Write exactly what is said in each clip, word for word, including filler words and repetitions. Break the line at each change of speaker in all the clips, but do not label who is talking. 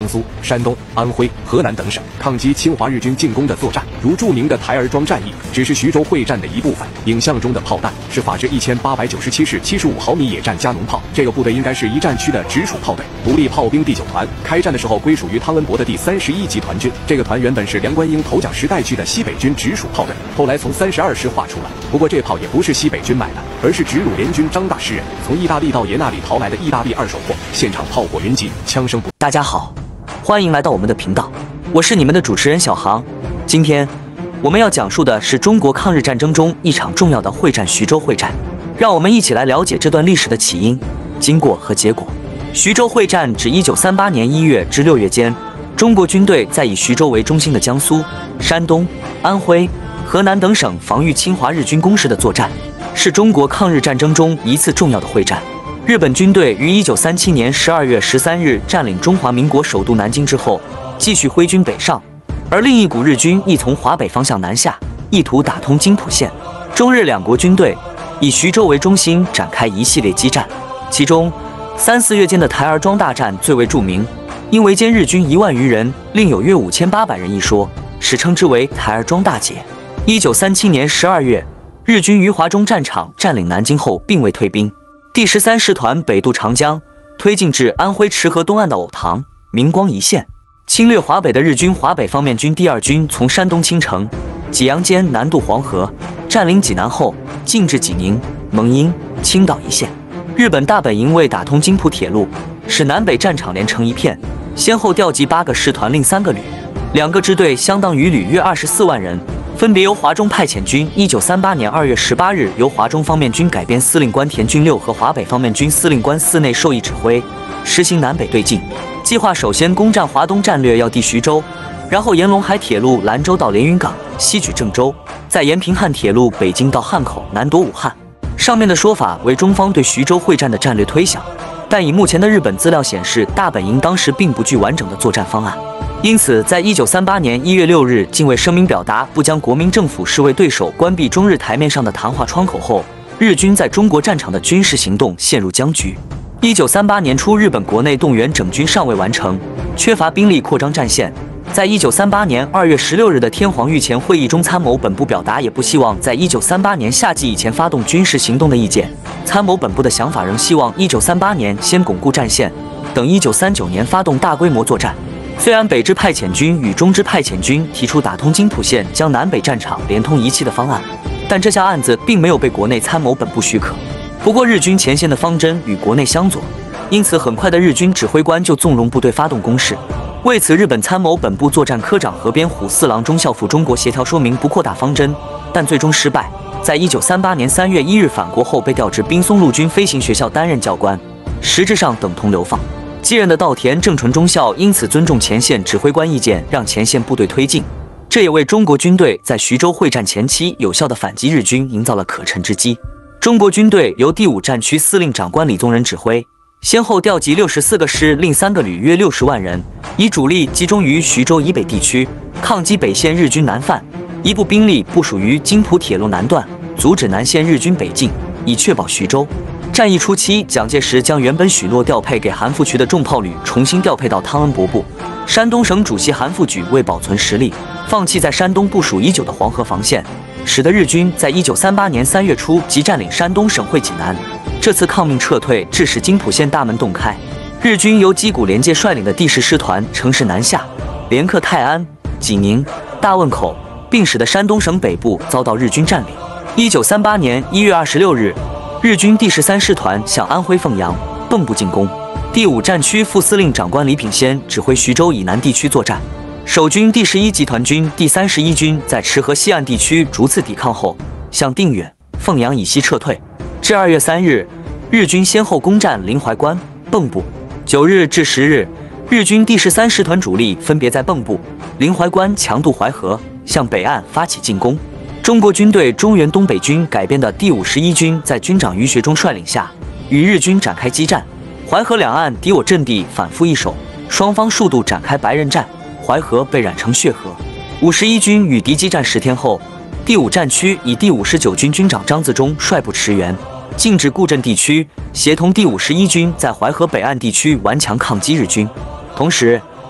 苏、山东、安徽、河南等省，抗击侵华日军进攻的作战，如著名的台儿庄战役，只是徐州会战的一部分。影像中的炮弹是法制一千八百九十七式七十五毫米野战加农炮，这个部队应该是一战区的直属炮队，独立炮兵第九团。开战的时候归属于汤恩伯的第三十一集团军，这个团原本是梁观英头奖时代剧的西北军直属炮队，后来从三十二师划出来。不过这炮也不是西北军买的，而是直鲁联军张大诗人从意大利到耶那里逃来的意大利二手货，现场炮火云集，枪声不。
大家好，欢迎来到我们的频道，我是你们的主持人小航。今天我们要讲述的是中国抗日战争中一场重要的会战——徐州会战。让我们一起来了解这段历史的起因、经过和结果。徐州会战指一九三八年一月至六月间，中国军队在以徐州为中心的江苏、山东、安徽、河南等省防御侵华日军攻势的作战，是中国抗日战争中一次重要的会战。日本军队于一九三七年十二月十三日占领中华民国首都南京之后，继续挥军北上，而另一股日军亦从华北方向南下，意图打通津浦线。中日两国军队以徐州为中心展开一系列激战，其中三四月间的台儿庄大战最为著名，因围歼日军一万余人，另有约五千八百人一说，史称之为台儿庄大捷。一九三七年十二月，日军于华中战场占领南京后，并未退兵。第十三师团北渡长江，推进至安徽池河东岸的藕塘、明光一线，侵略华北的日军华北方面军第二军从山东青城、济阳间南渡黄河，占领济南后，进至济宁、蒙阴、青岛一线。日本大本营为打通津浦铁路，使南北战场连成一片，先后调集八个师团，另三个旅，两个支队相当于旅约二十四万人。分别由华中派遣军一九三八年二月十八日由华中方面军改编司令官田军六和华北方面军司令官寺内授意指挥，实行南北对进。计划首先攻占华东战略要地徐州，然后沿陇海铁路兰州到连云港，西取郑州，再沿平汉铁路北京到汉口，南夺武汉。上面的说法为中方对徐州会战的战略推想，但以目前的日本资料显示，大本营当时并不具完整的作战方案。因此，在一九三八年一月六日境卫声明表达不将国民政府视为对手，关闭中日台面上的谈话窗口后，日军在中国战场的军事行动陷入僵局。一九三八年初，日本国内动员整军尚未完成，缺乏兵力扩张战线。在一九三八年二月十六日的天皇御前会议中，参谋本部表达也不希望在一九三八年夏季以前发动军事行动的意见。参谋本部的想法仍希望一九三八年先巩固战线，等一九三九年发动大规模作战。虽然北支派遣军与中支派遣军提出打通津浦线，将南北战场连通一气的方案，但这项案子并没有被国内参谋本部许可。不过日军前线的方针与国内相左，因此很快的日军指挥官就纵容部队发动攻势。为此，日本参谋本部作战科长河边虎四郎中校赴中国协调说明不扩大方针，但最终失败。在一九三八年三月一日返国后，被调至滨松陆军飞行学校担任教官，实质上等同流放。继任的稻田正纯中校因此尊重前线指挥官意见，让前线部队推进，这也为中国军队在徐州会战前期有效地反击日军营造了可乘之机。中国军队由第五战区司令长官李宗仁指挥，先后调集六十四个师，另三个旅，约六十万人，以主力集中于徐州以北地区，抗击北线日军南犯；一部兵力部署于津浦铁路南段，阻止南线日军北进，以确保徐州。战役初期，蒋介石将原本许诺调配给韩复渠的重炮旅重新调配到汤恩伯部。山东省主席韩复榘为保存实力，放弃在山东部署已久的黄河防线，使得日军在一九三八年三月初即占领山东省会济南。这次抗命撤退，致使津浦线大门洞开，日军由矶谷廉介率领的第十师团乘势南下，连克泰安、济宁、大汶口，并使得山东省北部遭到日军占领。一九三八年一月二十六日。日军第十三师团向安徽凤阳、蚌埠进攻，第五战区副司令长官李品仙指挥徐州以南地区作战。守军第十一集团军第三十一军在池河西岸地区逐次抵抗后，向定远、凤阳以西撤退。至二月三日，日军先后攻占临淮关、蚌埠。九日至十日，日军第十三师团主力分别在蚌埠、临淮关强渡淮河，向北岸发起进攻。中国军队中原东北军改编的第五十一军在军长于学忠率领下，与日军展开激战。淮河两岸敌我阵地反复易手，双方数度展开白刃战，淮河被染成血河。五十一军与敌激战十天后，第五战区以第五十九军军长张自忠率部驰援，进至固镇地区，协同第五十一军在淮河北岸地区顽强抗击日军。同时，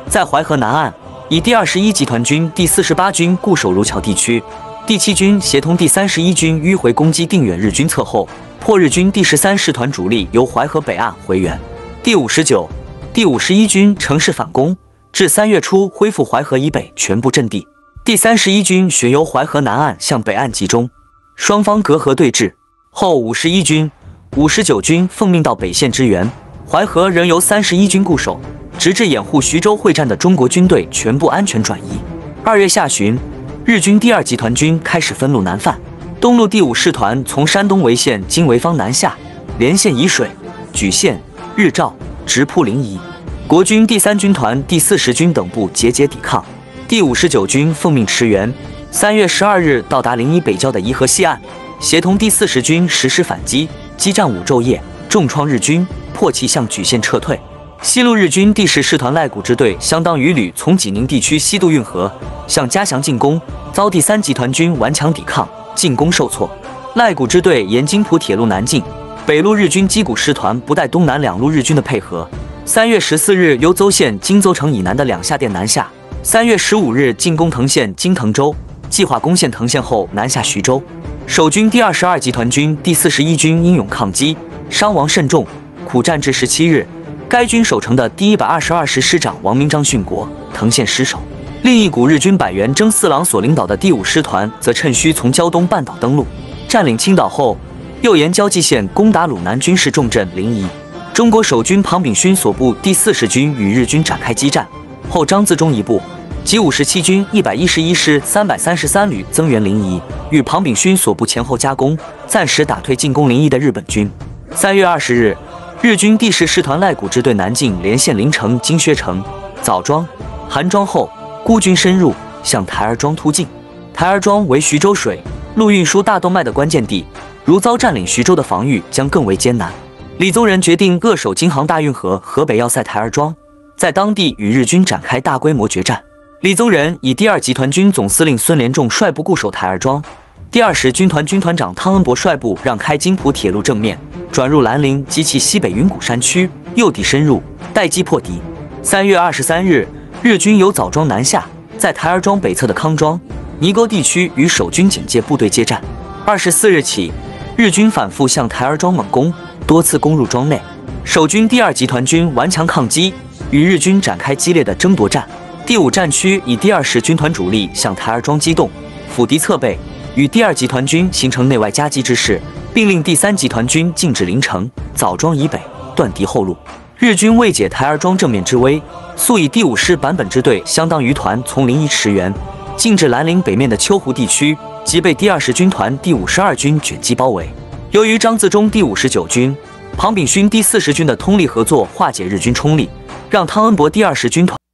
在淮河南岸，以第二十一集团军第四十八军固守卢桥地区，第七军协同第三十一军迂回攻击定远日军侧后，迫日军第十三师团主力由淮河北岸回援。第五十九、第五十一军乘势反攻，至三月初恢复淮河以北全部阵地。第三十一军旋由淮河南岸向北岸集中，双方隔河对峙。后五十一军、五十九军奉命到北线支援，淮河仍由三十一军固守，直至掩护徐州会战的中国军队全部安全转移。二月下旬，日军第二集团军开始分路南犯，东路第五师团从山东潍县经潍坊南下，连线沂水、莒县、日照，直扑临沂。国军第三军团第四十军等部节节抵抗，第五十九军奉命驰援。三月十二日到达临沂北郊的沂河西岸，协同第四十军实施反击，激战五昼夜，重创日军，迫其向莒县撤退。西路日军第十师团赖谷支队相当于旅从济宁地区西渡运河，向嘉祥进攻，遭第三集团军顽强抵抗，进攻受挫。赖谷支队沿津浦铁路南进，北路日军矶谷师团不待东南两路日军的配合，三月十四日由邹县经邹城以南的两下店南下，三月十五日进攻藤县经滕州，计划攻陷藤县后南下徐州。守军第二十二集团军第四十一军英勇抗击，伤亡甚重，苦战至十七日。该军守城的第一百二十二师师长王明章殉国，藤县失守。另一股日军百元征四郎所领导的第五师团则趁虚从胶东半岛登陆，占领青岛后，又沿交际线攻打鲁南军事重镇临沂。中国守军庞炳勋所部第四十军与日军展开激战，后张自忠一部及五十七军一百一十一师三百三十三旅增援临沂，与庞炳勋所部前后夹攻，暂时打退进攻临沂的日本军。三月二十日，日军第十师团赖谷支队南进连线临城、金薛城、枣庄、韩庄后，孤军深入，向台儿庄突进。台儿庄为徐州水陆运输大动脉的关键地，如遭占领徐州的防御将更为艰难。李宗仁决定扼守京杭大运河河北要塞台儿庄，在当地与日军展开大规模决战。李宗仁以第二集团军总司令孙连仲率部固守台儿庄，第二十军团军团长汤恩伯率部让开津浦铁路正面，转入兰陵及其西北云谷山区，诱敌深入，待击破敌。三月二十三日，日军由枣庄南下，在台儿庄北侧的康庄、泥沟地区与守军警戒部队接战。二十四日起，日军反复向台儿庄猛攻，多次攻入庄内。守军第二集团军顽强抗击，与日军展开激烈的争夺战。第五战区以第二十军团主力向台儿庄机动，辅敌侧背，与第二集团军形成内外夹击之势，并令第三集团军进至临城、枣庄以北，断敌后路。日军为解台儿庄正面之危，速以第五师坂本支队相当于团从临沂驰援，进至兰陵北面的秋湖地区，即被第二十军团第五十二军卷击包围。由于张自忠第五十九军、庞炳勋第四十军的通力合作化解日军冲力，让汤恩伯第二十军团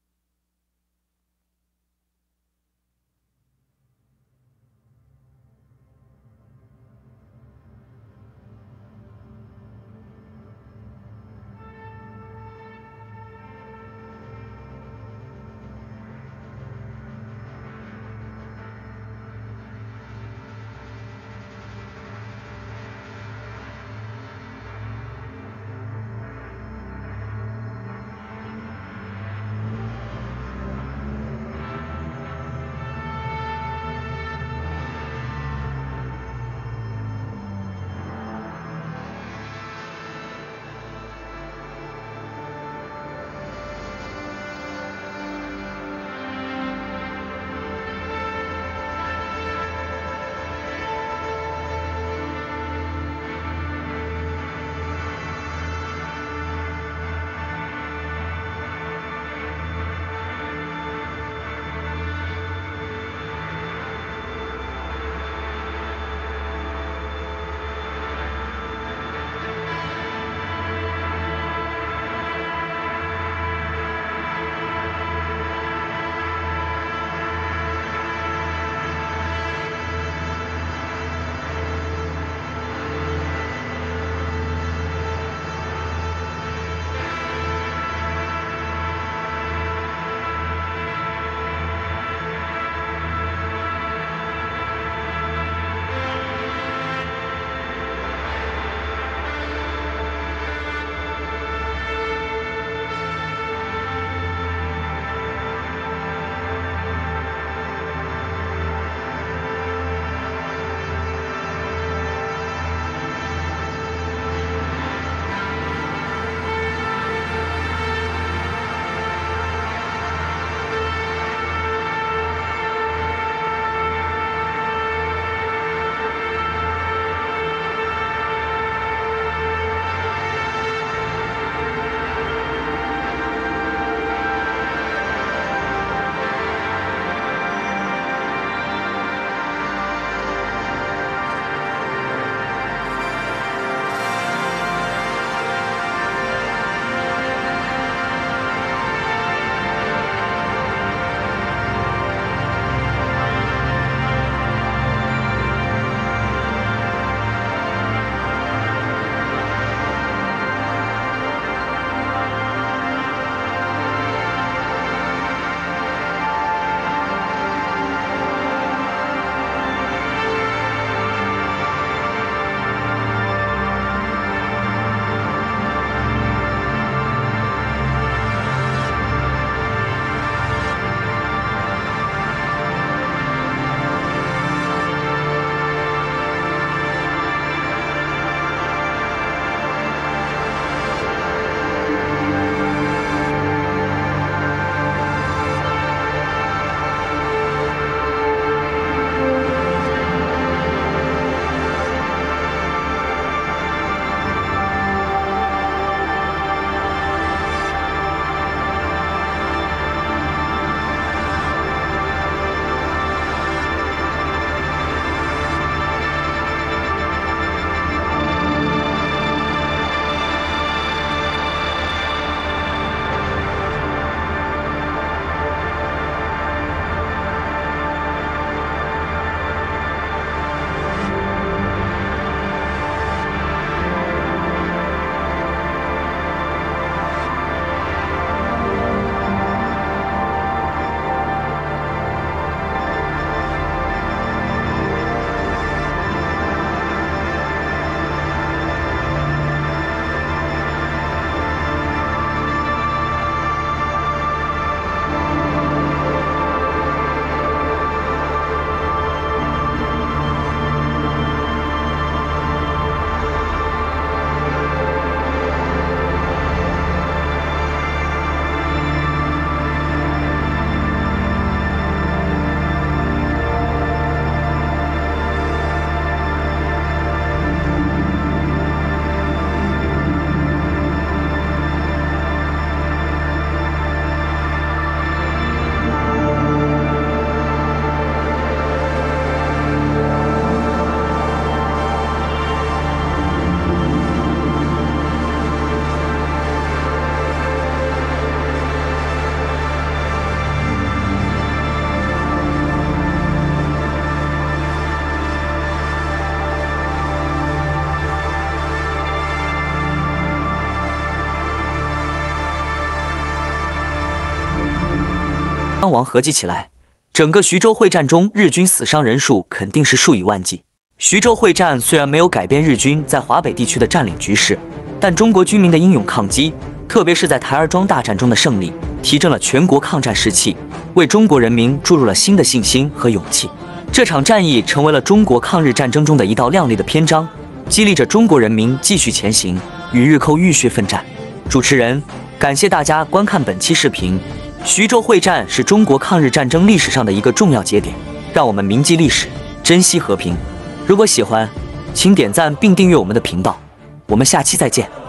伤亡合计起来，整个徐州会战中日军死伤人数肯定是数以万计。徐州会战虽然没有改变日军在华北地区的占领局势，但中国军民的英勇抗击，特别是在台儿庄大战中的胜利，提振了全国抗战士气，为中国人民注入了新的信心和勇气。这场战役成为了中国抗日战争中的一道亮丽的篇章，激励着中国人民继续前行，与日寇浴血奋战。主持人，感谢大家观看本期视频。徐州会战是中国抗日战争历史上的一个重要节点，让我们铭记历史，珍惜和平。如果喜欢，请点赞并订阅我们的频道，我们下期再见。